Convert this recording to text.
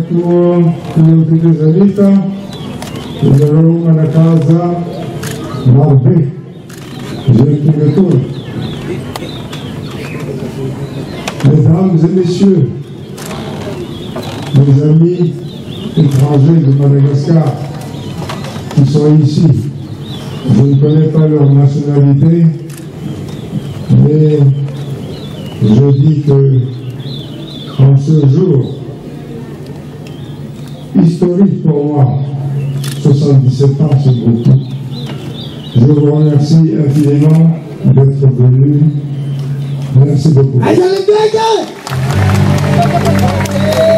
Elisabetta, ero alla casa Marbe, mesdames et messieurs, mes amis étrangers de Madagascar qui sont ici, je ne connais pas leur nationalité, mais je dis que en ce jour historique pour moi, 77 ans c'est beaucoup, je vous remercie infiniment d'être venus. Merci beaucoup.